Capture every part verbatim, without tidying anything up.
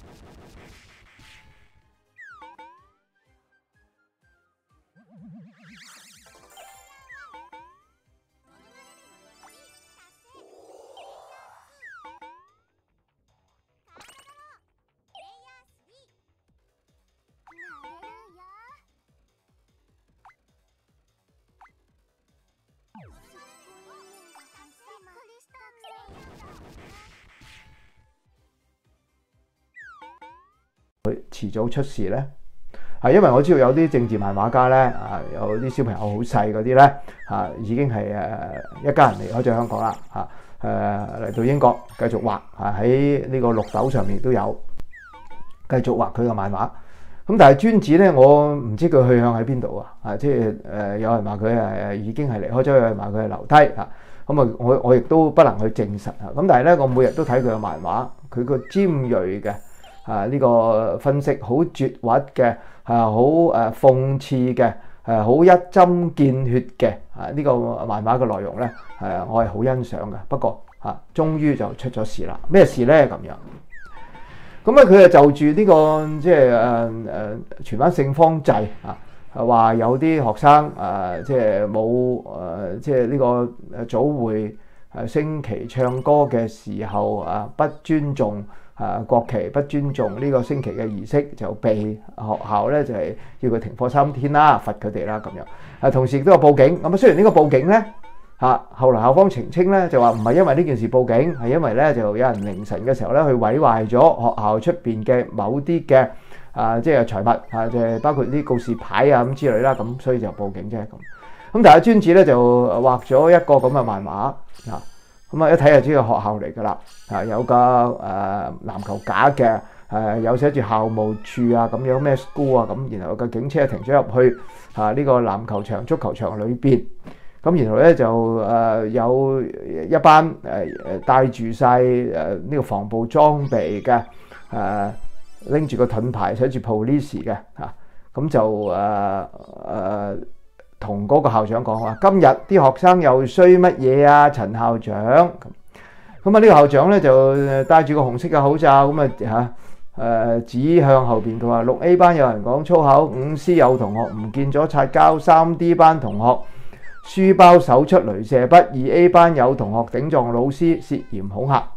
佢遲早出事咧，係因為我知道有啲政治漫畫家咧，啊有啲小朋友好細嗰啲咧，啊已經係誒一家人離開咗香港啦，啊誒嚟到英國繼續畫，啊喺呢個綠豆上面都有繼續畫佢嘅漫畫。咁但係尊子咧，我唔知佢去向喺邊度啊！啊，即係誒有人話佢係已經係離開咗，有人話佢係留低啊。咁啊，我我亦都不能去證實啊。咁但係咧，我每日都睇佢嘅漫畫，佢個尖鋭嘅啊呢個分析好絕核嘅，啊好誒諷刺嘅，誒好一針見血嘅啊呢個漫畫嘅內容咧，誒我係好欣賞嘅。不過啊，終於就出咗事啦！咩事咧？咁樣。咁咧，佢就就住呢、這個即係誒誒荃灣聖芳濟啊，話有啲學生誒即係冇誒即係呢個早會誒升旗唱歌嘅時候啊，不尊重啊國旗，不尊重呢個升旗嘅儀式，就被學校咧就係、是、要佢停課三天啦，罰佢哋啦咁樣。啊，同時亦都有報警。咁啊，雖然呢個報警咧。嚇！後來校方澄清咧，就話唔係因為呢件事報警，係因為咧就有人凌晨嘅時候咧去毀壞咗學校出邊嘅某啲嘅啊，即係財物啊，即係包括啲告示牌啊咁之類啦，咁所以就報警啫咁。咁但係尊子咧就畫咗一個咁嘅漫畫啊，咁啊一睇就知道學校嚟㗎啦，啊有個誒籃球架嘅誒有寫住校務處啊咁樣咩 school 啊咁，然後有個警車停咗入去啊呢個籃球場、足球場裏邊。咁然後咧就誒有一班誒誒帶住晒誒呢個防暴裝備嘅誒拎住個盾牌寫住 police 嘅嚇，咁就誒誒同嗰個校長講話：今日啲學生又衰乜嘢啊？陳校長咁咁啊！呢個校長咧就戴住個紅色嘅口罩，咁啊嚇誒指向後邊，佢話六 A 班有人講粗口，五 C 有同學唔見咗擦膠，三 D 班同學書包手出雷射筆，二 A 班有同學頂撞老師，涉嫌恐嚇。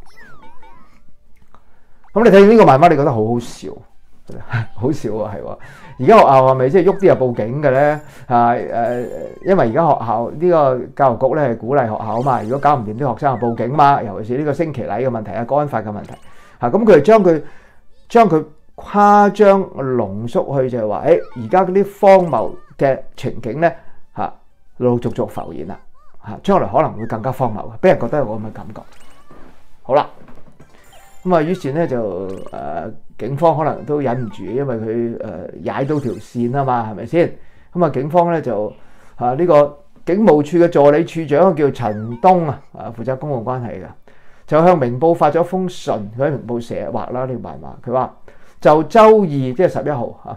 咁你睇呢個漫畫，你覺得好好笑，好笑啊，係喎。而家學校係咪即係喐啲就報警嘅咧？啊誒，因為而家學校呢個教育局咧係鼓勵學校啊嘛，如果搞唔掂啲學生就報警嘛，尤其是呢個升旗禮嘅問題啊、國安法嘅問題。嚇，咁佢就將佢將佢誇張濃縮去，就係話誒，而家嗰啲荒謬嘅情景咧嚇，陸陸續續浮現啦嚇，將來可能會更加荒謬嘅，俾人覺得有咁嘅感覺。好啦，咁啊，於是咧就誒、呃、警方可能都忍唔住，因為佢誒踩到條線啊嘛，係咪先？咁啊，警方咧就啊呢、這個警務處嘅助理處長叫陳東啊，啊負責公共關係嘅，就向明報發咗封信，佢喺明報寫畫啦呢個漫畫，佢話就周二即係十一號嚇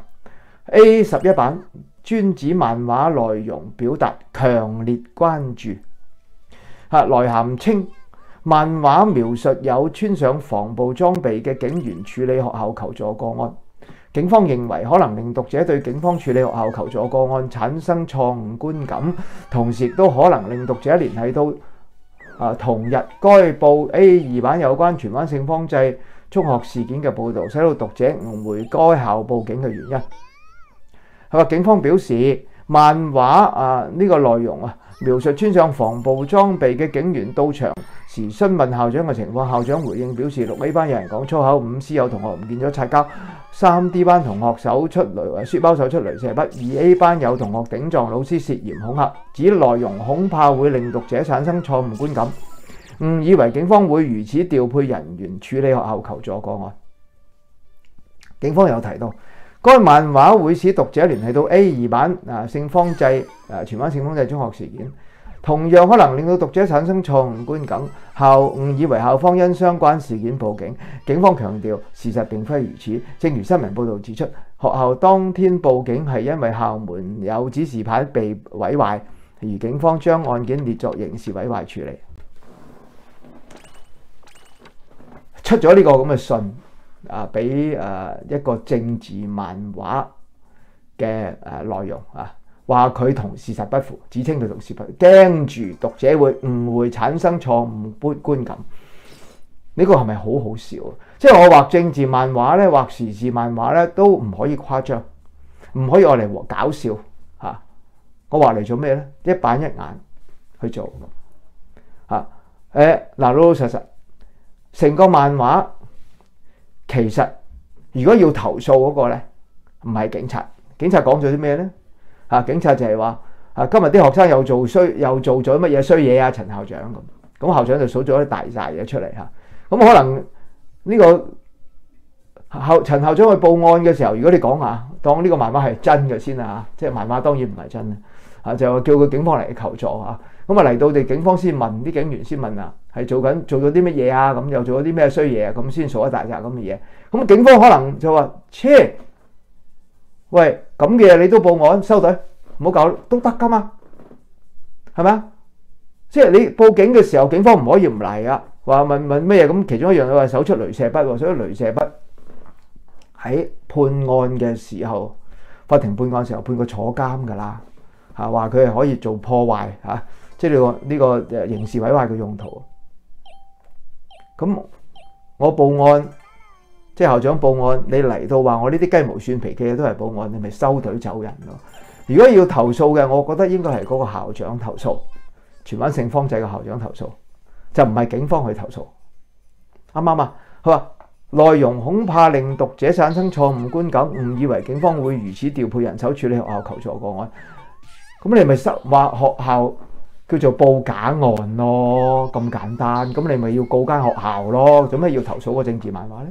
A 十一版尊子漫畫內容表達強烈關注。嚇，內涵稱漫畫描述有穿上防暴裝備嘅警員處理學校求助個案，警方認為可能令讀者對警方處理學校求助個案產生錯誤觀感，同時亦都可能令讀者聯繫到啊同日該報 A 二版有關荃灣聖芳濟中學事件嘅報導，使到讀者誤會該校報警嘅原因。係話警方表示，漫畫啊呢個內容啊描述穿上防暴裝備嘅警員到場時詢問校長嘅情況，校長回應表示六 A 班有人講粗口，五 C 有同學唔見咗擦膠，三 D 班同學手出雷書包手出雷射筆，二 A 班有同學頂撞老師涉嫌恐嚇，指內容恐怕會令讀者產生錯誤觀感，誤以為警方會如此調配人員處理學校求助個案。警方有提到，該漫畫會使讀者聯繫到 A 二版啊聖芳濟啊荃灣聖芳濟中學事件，同樣可能令到讀者產生錯誤觀感，校誤以為校方因相關事件報警。警方強調事實並非如此，正如新聞報導指出，學校當天報警係因為校門有指示牌被毀壞，而警方將案件列作刑事毀壞處理。出咗呢個咁嘅信啊，俾誒一個政治漫畫嘅誒內容啊，話佢同事實不符，指稱佢同事不符，驚住讀者會誤會，產生錯誤觀觀感。呢個係咪好好笑啊？即係我畫政治漫畫咧，畫時事漫畫咧，都唔可以誇張，唔可以愛嚟搞笑嚇。我畫嚟做咩咧？一板一眼去做嚇。誒、啊、嗱，老老實實成個漫畫其實如果要投訴嗰個咧，唔係警察。警察講咗啲咩咧？嚇、啊，警察就係話啊，今日啲學生又做衰，又做咗乜嘢衰嘢啊？陳校長咁，咁校長就數咗啲大晒嘢出嚟嚇。咁、啊、可能呢個校陳校長去報案嘅時候，如果你講下，當呢個漫畫係真嘅先啊，即係漫畫當然唔係真啊，啊就叫佢警方嚟求助啊。咁啊嚟到哋警方先問啲警員先問啊，係做緊做咗啲乜嘢啊？咁又做咗啲咩衰嘢啊？咁先數一大紮咁嘅嘢。咁警方可能就話：切！喂，咁嘅嘢你都報案收隊，唔好搞都得噶嘛，係咪啊？即係你報警嘅時候，警方唔可以唔嚟啊！話問問咩嘢咁？其中一樣佢話搜出雷射筆喎，所以雷射筆喺判案嘅時候，法庭判案嘅時候判佢坐監噶啦嚇，話佢係可以做破壞嚇、啊，即係呢個呢個誒刑事毀壞嘅用途。咁我報案。即係校長報案，你嚟到話我呢啲雞毛蒜皮嘅嘢都係報案，你咪收隊走人咯。如果要投訴嘅，我覺得應該係嗰個校長投訴，荃灣聖芳仔嘅校長投訴，就唔係警方去投訴。啱唔啱啊？佢話內容恐怕令讀者產生錯誤觀感，誤以為警方會如此調配人手處理學校求助個案。咁你咪收話學校叫做報假案咯，咁簡單。咁你咪要告間學校咯，做咩要投訴個政治漫畫咧？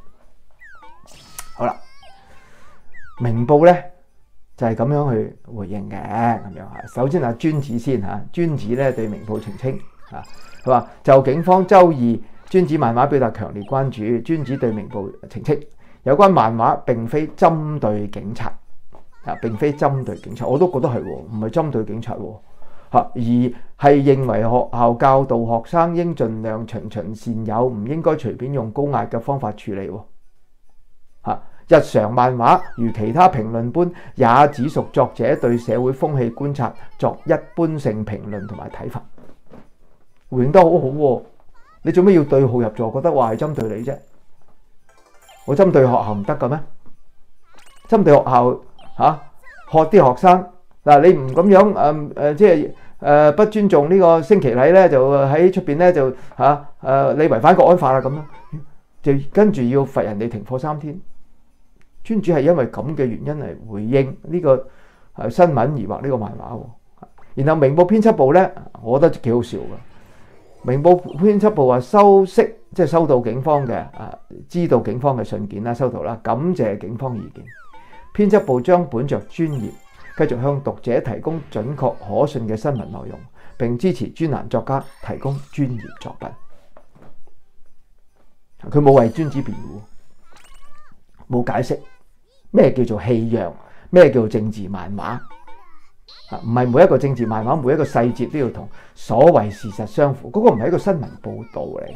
好啦，明報咧就係、是、咁樣去回應嘅，咁樣嚇。首先啊，尊子先嚇，尊子咧對明報澄清嚇，佢話就警方周二尊子漫畫表達強烈關注，尊子對明報澄清，有關漫畫並非針對警察啊，並非針對警察，我都覺得係喎，唔係針對警察喎嚇，而係認為學校教導學生應盡量循循善誘，唔應該隨便用高壓嘅方法處理喎。日常漫畫如其他評論般，也只屬作者對社會風氣觀察作一般性評論同埋睇法。回應得好好喎，你做咩要對號入座？覺得話係針對你啫？我針對學校唔得嘅咩？針對學校嚇、啊，學啲學生嗱，你唔咁樣誒誒，即係誒不尊重呢個升旗禮咧，就喺出邊咧就嚇誒，你違反國安法啦咁樣，就跟住要罰人哋停課三天。尊子係因為咁嘅原因嚟回應呢個誒新聞而畫呢個漫畫喎。然後明報編輯部咧，我覺得幾好笑嘅。明報編輯部話收悉，即係收到警方嘅啊，知道警方嘅信件啦，收到啦，感謝警方意見。編輯部將本着專業，繼續向讀者提供準確可信嘅新聞內容，並支持專欄作家提供專業作品。佢冇為尊子辯護，冇解釋。咩叫做戲樣？咩叫做政治漫畫？啊，唔係每一個政治漫畫，每一個細節都要同所謂事實相符。嗰、那個唔係一個新聞報導嚟，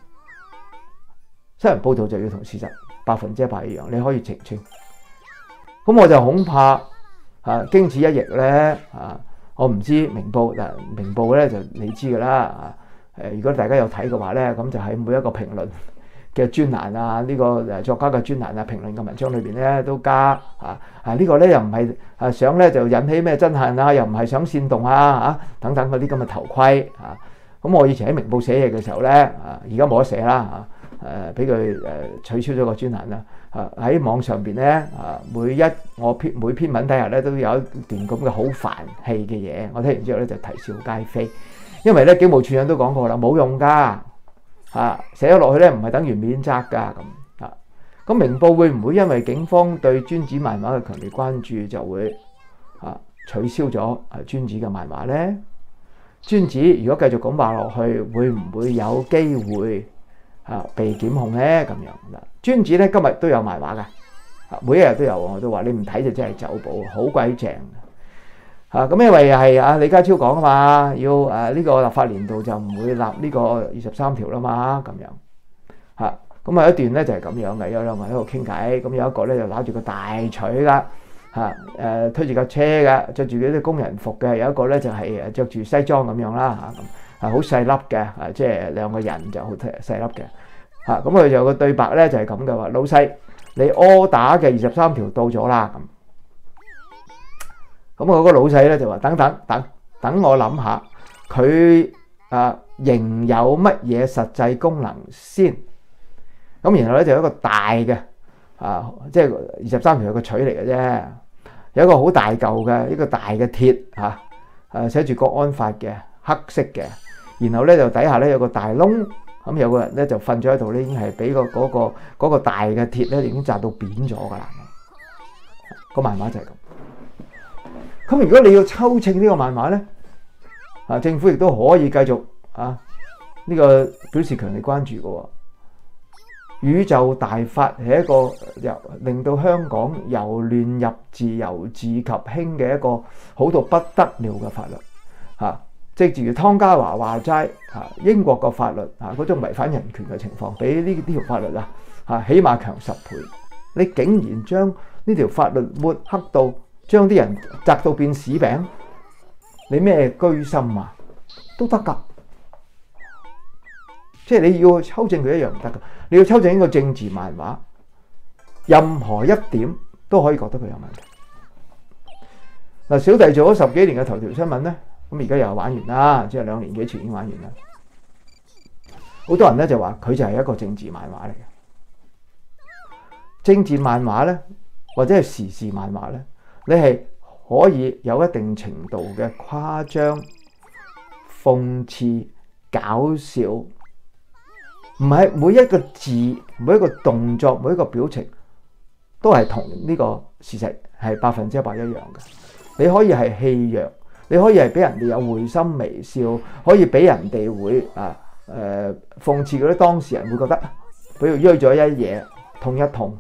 新聞報導就要同事實百分之一百一樣。你可以澄清。咁我就恐怕啊，經此一役咧啊，我唔知明報嗱，明報咧就你知㗎啦啊。誒，如果大家有睇嘅話咧，咁就喺每一個評論嘅專欄啊，呢、這個誒作家嘅專欄啊，評論嘅文章裏邊咧都加啊啊、這個、呢個咧又唔係啊想咧就引起咩憎恨啊，又唔係想煽動啊啊等等嗰啲咁嘅頭盔啊。咁我以前喺明報寫嘢嘅時候咧啊，而家冇得寫啦啊，誒俾佢誒取消咗個專欄啦啊。喺網上邊咧啊，每一我篇每篇文底下咧都有一段咁嘅好煩氣嘅嘢，我聽完之後咧就啼笑皆非，因為咧警務處長都講過啦，冇用㗎。啊，寫咗落去咧，唔係等於免責㗎咁啊。咁明報會唔會因為警方對尊子漫畫嘅強烈關注，就會啊取消咗啊尊子嘅漫畫咧？尊子如果繼續咁畫落去，會唔會有機會啊被檢控咧？咁樣嗱，尊子咧今日都有漫畫㗎，啊每一日都有，我都話你唔睇就真係走寶，好鬼正。啊，咁因為係啊李家超講啊嘛，要誒呢個立法年度就唔會立呢個二十三條啦嘛，咁樣嚇。 咁啊一段咧就係咁樣嘅，有兩個人喺度傾偈，咁有一個咧就攞住個大錘噶嚇，誒推住架車嘅，着住嗰啲工人服嘅，有一個咧就係誒著住西裝咁樣啦嚇，咁啊好細粒嘅，啊即係兩個人就好細粒嘅嚇，咁佢就個對白咧就係咁嘅話，老細你柯打嘅二十三條到咗啦咁。咁我嗰個老細咧就話：等等等等，我諗下佢啊，仍有乜嘢實際功能先？咁然後咧就有一個大嘅啊，即係二十三條有個錘嚟嘅啫，有一個好大嚿嘅一個大嘅鐵嚇，誒寫住國安法嘅黑色嘅，然後咧就底下咧有個大窿，咁有個人咧就瞓咗喺度咧，已經係俾個嗰個嗰個大嘅鐵咧已經砸到扁咗㗎啦。個漫畫就係咁。咁如果你要抽秤呢個漫畫咧，啊政府亦都可以繼續啊呢個表示強烈關注嘅喎。宇宙大法係一個由令到香港由亂入治、由治及興嘅一個好到不得了嘅法律嚇。即係正如湯家驊話齋嚇，英國個法律嚇嗰種違反人權嘅情況，比呢呢條法律啊嚇起碼強十倍。你竟然將呢條法律抹黑到〜將啲人砸到變屎餅，你咩居心啊？都得㗎，即係你要抽正佢一樣唔得㗎。你要抽正呢個政治漫畫，任何一點都可以覺得佢有問題。嗱，小弟做咗十幾年嘅頭條新聞咧，咁而家又玩完啦，即係兩年幾前已經玩完啦。好多人咧就話佢就係一個政治漫畫嚟嘅，政治漫畫咧或者係時事漫畫咧。你係可以有一定程度嘅誇張、諷刺、搞笑，唔係每一個字、每一個動作、每一個表情都係同呢個事實係百分之一百一樣嘅。你可以係戲謔，你可以係俾人哋有會心微笑，可以俾人哋會啊誒、呃、諷刺嗰啲當事人會覺得，比如約咗一嘢痛一痛。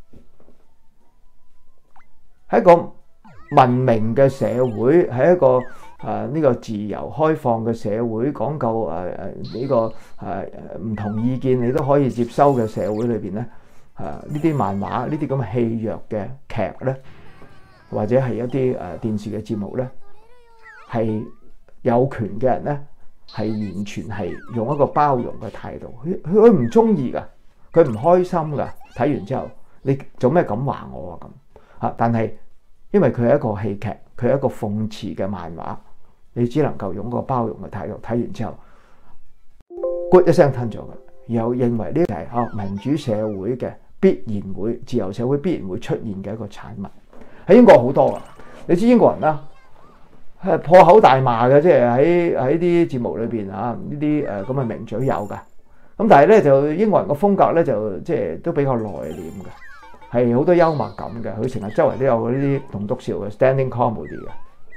喺一個文明嘅社會，喺一個誒呢、呃這個自由開放嘅社會，講究誒誒呢個誒唔、呃、同意見你都可以接收嘅社會裏邊咧，誒呢啲漫畫、呢啲咁嘅戲謔嘅劇咧，或者係一啲誒、呃、電視嘅節目咧，係有權嘅人咧，係完全係用一個包容嘅態度，佢佢唔中意噶，佢唔開心噶，睇完之後你做咩咁話我啊咁嚇？但係因為佢係一個戲劇，佢係一個諷刺嘅漫畫，你只能夠用個包容嘅態度睇完之後，good 一聲吞咗嘅，然後認為呢個係啊民主社會嘅必然會、自由社會必然會出現嘅一個產物。喺英國好多啊，你知英國人啦係破口大罵嘅，即係喺喺啲節目裏邊啊呢啲誒咁嘅名嘴有㗎。咁但係咧就英國人個風格咧就即係都比較內斂嘅。係好多幽默感嘅，佢成日周圍都有呢啲棟篤笑嘅 standing comedy 嘅，誒、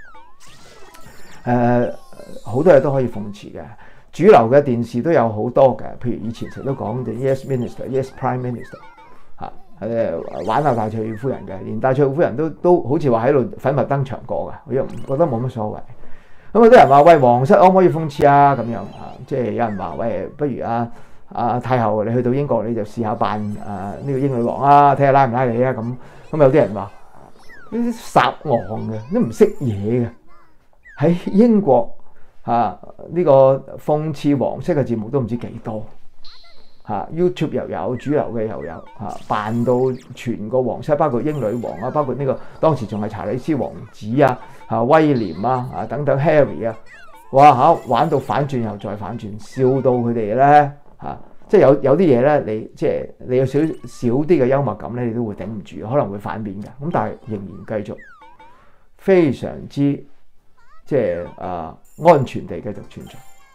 呃、好多嘢都可以諷刺嘅。主流嘅電視都有好多嘅，譬如以前成日都講嘅 Yes Minister、Yes Prime Minister 嚇、啊、誒玩下戴卓爾夫人嘅，連戴卓爾夫人都都好似話喺度粉墨登場過嘅，我又唔覺得冇乜所謂。咁有啲人話喂，皇室可唔可以諷刺啊？咁樣啊，即係有人話喂，不如啊。啊太后，你去到英國你就試下扮啊呢、這個英女王啊，睇下拉唔拉你啊咁。咁有啲人話呢啲撒戇嘅，都唔識嘢嘅。喺英國啊呢、這個諷刺皇室嘅節目都唔知幾多嚇、啊、，YouTube 又有，主流嘅又有嚇，扮、啊、到全個皇室，包括英女王啊，包括呢、這個當時仲係查理斯王子啊、嚇、啊、威廉啊、啊等等 Harry 啊，哇嚇、啊、玩到反轉又再反轉，笑到佢哋咧。嚇、啊，即係有有啲嘢咧，你即係你有少少啲嘅幽默感咧，你都會頂唔住，可能會反面嘅。咁但係仍然繼續非常之即係啊安全地繼續存在，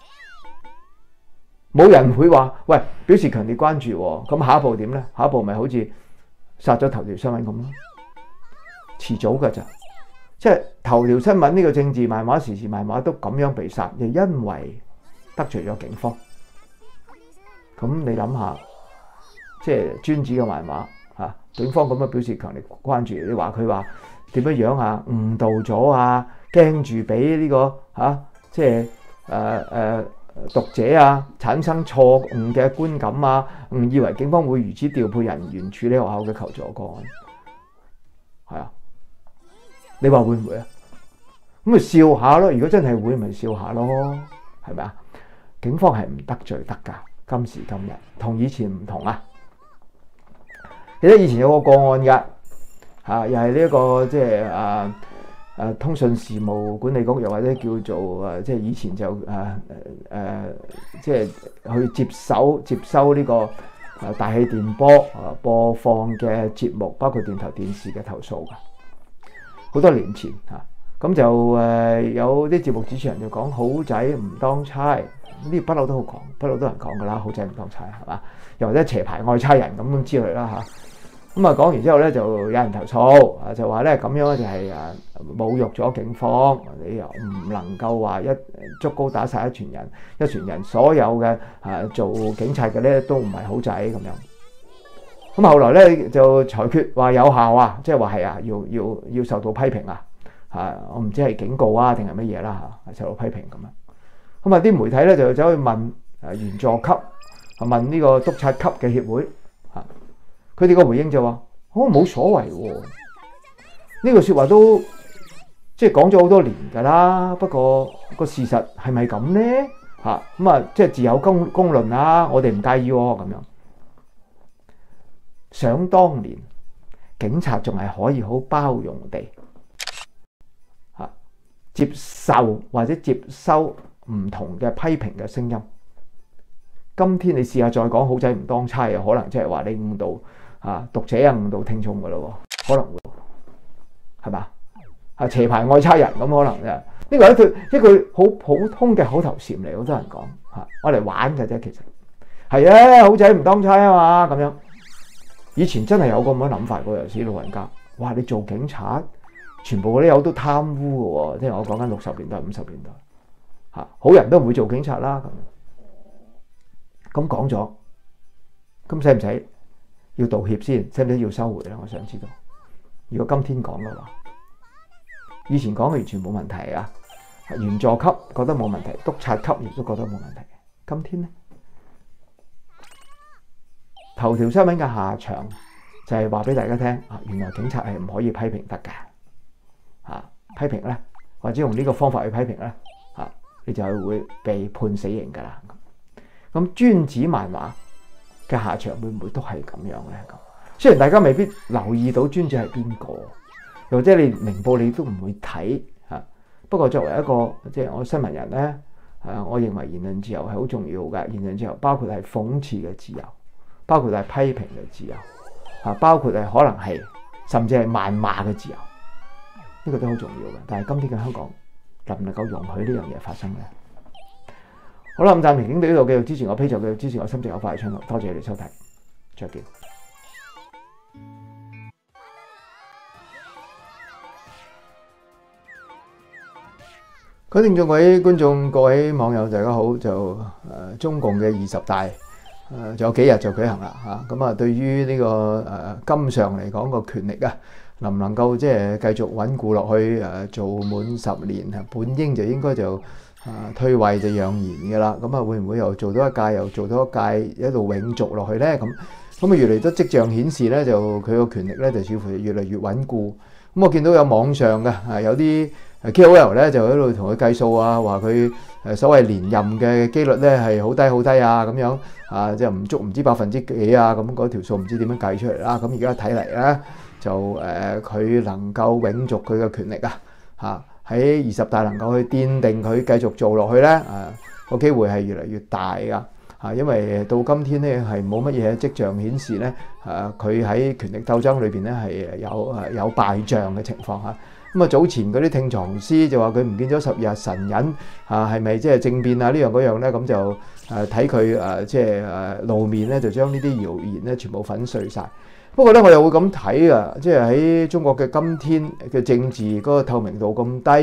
冇人會話喂表示強烈關注喎。咁下一步點咧？下一步咪好似殺咗頭條新聞咁咯，遲早㗎咋。即係頭條新聞呢個政治漫畫、時事漫畫都咁樣被殺，就因為得罪咗警方。咁你諗下，即係專子嘅漫畫嚇，警方咁樣表示強烈關注，你話佢話點樣樣啊？誤導咗啊，驚住俾呢個嚇、啊，即係誒誒讀者啊產生錯誤嘅觀感啊，誤以為警方會如此調配人員處理學校嘅求助個案，係啊，你話會唔會啊？咁咪笑下咯，如果真係會咪笑下咯，係咪啊？警方係唔得罪得㗎，今時今日同以前唔同啊。記得以前有個個案㗎，嚇又係呢一個即係啊啊通訊事務管理局，又或者叫做啊即係以前就啊誒即係去接手接收呢個啊大氣電波啊播放嘅節目，包括電台電視嘅投訴㗎。好多年前嚇，咁就誒有啲節目主持人就講好仔唔當差，呢啲不嬲都好講，不嬲都有人講㗎啦，好仔唔當差係嘛？又或者邪牌愛差人咁樣之類啦嚇。咁啊講完之後咧，就有人投訴啊，就話咧咁樣就係誒侮辱咗警方，你又唔能夠話一竹篙打晒一船人，一船人所有嘅啊做警察嘅咧都唔係好仔咁樣。咁後來咧就裁決話有效啊，即係話係啊，要要要受到批評啊，嚇我唔知係警告啊定係乜嘢啦嚇，受到批評咁樣。咁啊啲媒體咧就走去問誒員佐級，問呢個督察級嘅協會嚇。佢哋個回應就話：哦，冇所謂喎，呢個説話都即係講咗好多年㗎啦。不過個事實係咪咁咧？嚇咁啊，即係自有公公論啦。我哋唔介意喎咁樣。想當年警察仲係可以好包容地嚇接受或者接收唔同嘅批評嘅聲音。今天你試下再講好仔唔當差啊，可能即係話你誤導。啊！讀者啊，誤導聽眾噶咯喎，可能會係嘛？啊，邪牌愛差人咁可能啫。呢個係一句一句好普通嘅口頭禪嚟，好多人講嚇，我嚟玩嘅啫。其實係啊，好仔唔當差啊嘛咁樣。以前真係有個咁嘅諗法喎，有時老人家，哇！你做警察，全部嗰啲友都貪污嘅喎，即係我講緊六十年代、五十年代嚇，好人都唔會做警察啦咁。咁講咗，咁使唔使要道歉先？使唔使要收回咧？我想知道。如果今天講嘅話，以前講嘅完全冇問題啊。員佐級覺得冇問題，督察級亦都覺得冇問題。今天呢，頭條新聞嘅下場就係話俾大家聽啊，原來警察係唔可以批評得嘅。啊，批評咧，或者用呢個方法去批評咧，啊，你就係會被判死刑㗎啦。咁尊子漫畫嘅下場會唔會都係咁樣咧？咁雖然大家未必留意到尊子係邊個，又或者你明報你都唔會睇嚇。不過作為一個即係我新聞人咧，啊，我認為言論自由係好重要嘅。言論自由包括係諷刺嘅自由，包括係批評嘅自由，啊，包括係可能係甚至係謾罵嘅自由，呢個都好重要嘅。但係今天嘅香港能唔能夠容許呢樣嘢發生咧？好啦，咁暫時影到呢度，繼續支持我 Patreon，繼續支持我心直口快嘅 channel，多謝你哋收睇，再見。各位聽眾、各位觀眾、各位網友，大家好！就誒、呃、中共嘅二十大誒，仲、呃、有幾日就舉行啦嚇。咁啊，對於呢、這個誒、呃、今上嚟講個權力啊，能唔能夠即係繼續穩固落去誒、呃，做滿十年啊？本應就應該就啊退位就讓賢嘅啦。咁啊，會唔會又做多一屆，又做多一屆，一路永續落去咧？咁咁啊，越嚟都跡象顯示咧，就佢個權力咧就似乎越嚟越穩固。咁我見到有網上嘅啊，有啲 K O L 咧就喺度同佢計數啊，話佢誒所謂連任嘅機率咧係好低好低啊，咁樣啊，即係唔足唔知百分之幾啊，咁嗰條數唔知點樣計出嚟啦。咁而家睇嚟咧，就誒佢、呃、能夠永續佢嘅權力啊，嚇喺二十大能夠去奠定佢繼續做落去咧，啊個機會係越嚟越大噶。啊，因為到今天咧係冇乜嘢跡象顯示咧，誒佢喺權力鬥爭裏邊咧係有誒有敗仗嘅情況嚇。咁啊，早前嗰啲聽藏師就話佢唔見咗十二日神隱啊，係咪即係政變啊呢樣嗰樣咧？咁就誒睇佢誒即係誒露面咧，就將呢啲謠言咧全部粉碎晒。不過咧，我又會咁睇啊，即係喺中國嘅今天嘅政治嗰個透明度咁低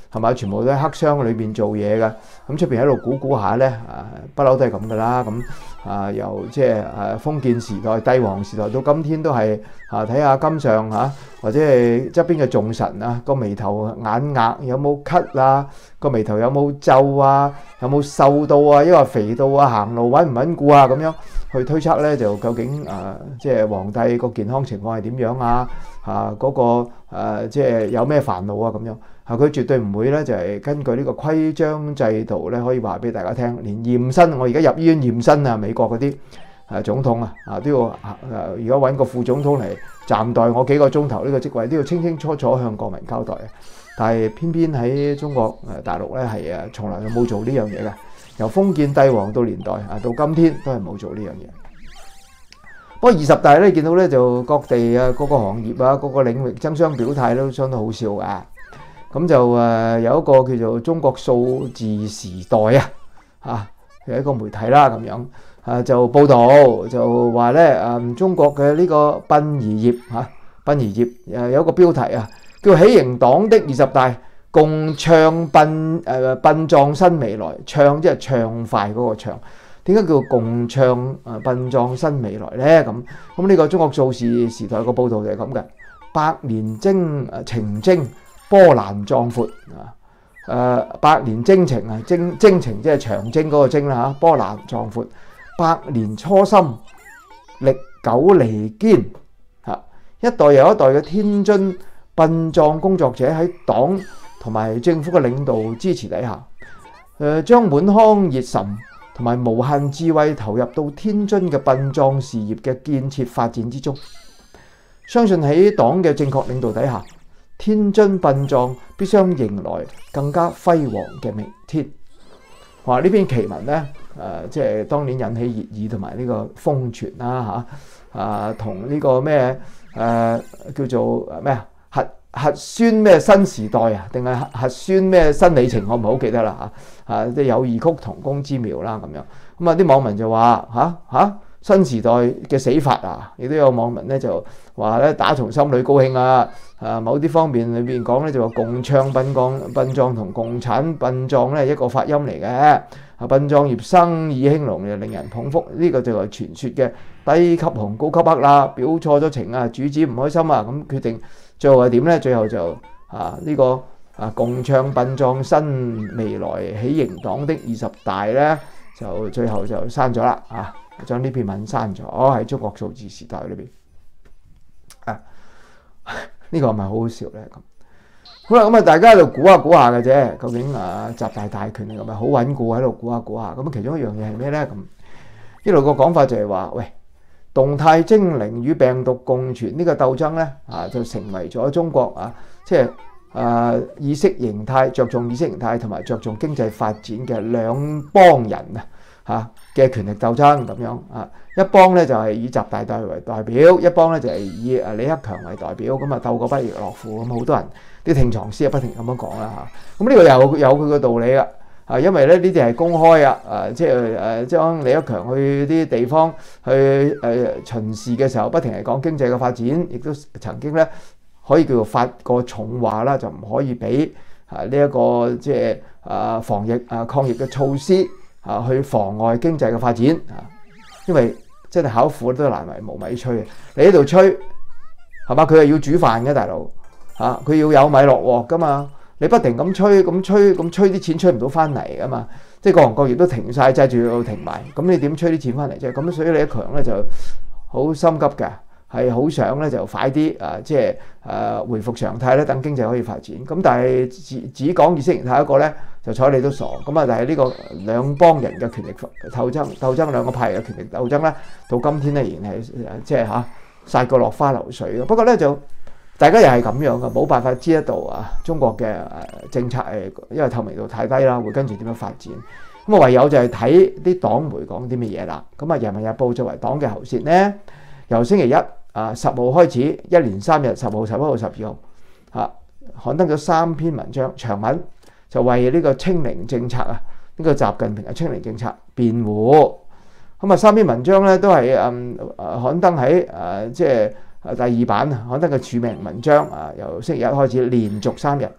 係咪？全部都喺黑箱裏邊做嘢嘅，咁出邊喺度估估下咧，啊不嬲都係咁噶啦，咁啊由即係誒封建時代、帝王時代到今天都係啊睇下金上嚇，或者係側邊嘅眾神啊個眉頭眼額有冇咳啊，個眉頭有冇皺啊，有冇瘦到啊，抑或肥到啊，行路穩唔穩固啊咁樣去推測咧，就究竟誒即係皇帝個健康情況係點樣啊？啊嗰個誒即係有咩煩惱啊咁樣。啊！佢絕對唔會咧，就係根據呢個規章制度咧，可以話俾大家聽。連驗身，我而家入醫院驗身啊，美國嗰啲誒總統啊，啊都要誒，如果揾個副總統嚟暫代我幾個鐘頭呢個職位，都要清清楚楚向國民交代嘅。但係偏偏喺中國誒大陸咧，係誒從來都冇做呢樣嘢嘅。由封建帝王到年代啊，到今天都係冇做呢樣嘢。不過二十大咧，見到咧就各地啊、各個行業啊、各個領域爭相表態都相當好笑㗎。咁就誒有一個叫做中國數字時代啊，嚇係一個媒體啦咁樣，啊就報導就話咧誒中國嘅呢個殯儀業嚇，殯儀業誒有一個標題啊，叫喜迎黨的二十大，共暢殯誒殯葬新未來，暢即係暢快嗰個暢，點解叫共暢誒殯葬新未來咧？咁咁呢個中國數字時代個報導就係咁嘅，百年征誒情征。波瀾壯闊啊！誒百年征程啊，征征程即係長征嗰個征啦嚇，波瀾壯闊，百年初心，歷久彌堅嚇，一代又一代嘅天津殯葬工作者喺黨同埋政府嘅領導支持底下，誒將滿腔熱忱同埋無限智慧投入到天津嘅殯葬事業嘅建設發展之中，相信喺黨嘅正確領導底下，天津殯葬必將迎來更加輝煌嘅明天。話呢篇奇文咧，誒、呃、即係當年引起熱議同埋呢個瘋傳啦嚇，啊同呢個咩誒、啊、叫做咩啊核核酸咩新時代啊，定係核酸咩新里程，我唔係好記得啦嚇，啊即係有異曲同工之妙啦咁樣。咁啊啲網民就話嚇嚇新時代嘅死法啊，亦都有網民咧就話咧打從心裏高興啊。啊，某啲方面裏邊講咧就話共倡殯葬殯葬同共產殯葬咧一個發音嚟嘅。啊，殯葬業生意興隆就令人捧腹，呢、這個就係傳說嘅低級紅高級黑啦，表錯咗情啊，主子唔開心啊，咁決定最後係點咧？最後就啊呢、這個啊共倡殯葬新未來喜迎黨的二十大咧，就最後就刪咗啦啊，將呢篇文刪咗喺中國數字時代裏邊啊。呢個係咪好好笑咧？咁好啦，咁啊大家喺度估下估下嘅啫。究竟啊習大大權係咪好穩固喺度估下估下？咁其中一樣嘢係咩咧？咁呢度個講法就係話，喂，動態清零與病毒共存呢個鬥爭咧啊，就成為咗中國啊，即係啊意識形態着重意識形態同埋着重經濟發展嘅兩幫人啊嚇嘅權力鬥爭咁樣啊。一幫咧就係以習大大為代表，一幫咧就係以啊李克強為代表，咁啊鬥個不亦樂乎，咁好多人啲聽床師啊不停咁樣講啦嚇。咁呢個有有佢個道理啦，啊因為咧呢啲係公開啊，誒即係誒將李克強去啲地方去誒巡視嘅時候，不停係講經濟嘅發展，亦都曾經咧可以叫做發過重話啦，就唔可以俾啊呢一個即係啊防疫啊抗疫嘅措施啊去妨礙經濟嘅發展啊，因為真係巧婦都難為無米炊啊！你喺度吹係嘛？佢係要煮飯嘅大佬嚇，佢要有米落鑊噶嘛。你不停咁吹咁吹咁吹啲錢吹唔到翻嚟噶嘛？即係各行各業都停晒，擠住要停埋，咁你點吹啲錢翻嚟啫？咁所以李克強咧就好心急嘅，係好想咧就快啲啊，即係誒恢復常態咧，等經濟可以發展。咁但係只只講意識形態一個咧，就睬你都傻。咁啊，但係呢個兩幫人嘅權力鬥爭鬥爭兩個派嘅權力鬥爭咧，到今天咧仍然係即係嚇殺個落花流水嘅。不過咧就大家又係咁樣嘅，冇辦法知得到啊中國嘅誒政策誒，因為透明度太低啦，會跟住點樣發展。咁啊唯有就係睇啲黨媒講啲乜嘢啦。咁啊《人民日報》作為黨嘅喉舌咧，由星期一啊十號開始，一連三日，十號、十一號、十二號嚇刊登咗三篇文章長文，就為呢個清零政策啊，呢個習近平嘅清零政策辯護。咁啊三篇文章咧都係誒誒刊登喺誒即係第二版刊登嘅署名文章啊，由星期一開始連續三日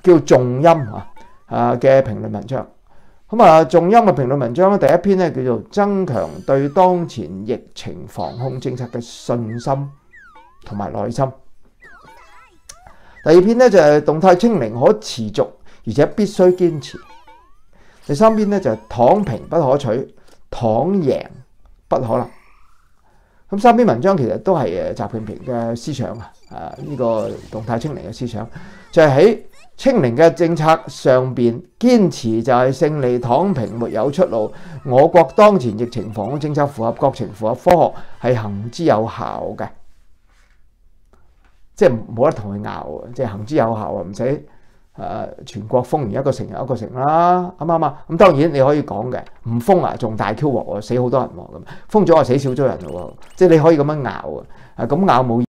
叫重音啊啊嘅評論文章。咁啊，重音嘅評論文章咧，第一篇咧叫做增強對當前疫情防控政策嘅信心同埋耐心。第二篇咧就係動態清零可持續，而且必須堅持。第三篇咧就係躺平不可取，躺贏不可能。咁三篇文章其實都係誒習近平嘅思想啊，啊、這、呢個動態清零嘅思想，就係喺清零嘅政策上邊堅持就係勝利，躺平沒有出路。我國當前疫情防控政策符合國情、符合科學，係行之有效嘅，即係冇得同佢拗，即係行之有效啊，唔使誒全國封完一個城又一個城啦，啱唔啱啊？咁當然你可以講嘅，唔封啊仲大 Q 鑊喎，死好多人喎，咁封咗啊死少咗人咯喎，即係你可以咁樣拗啊，咁拗冇。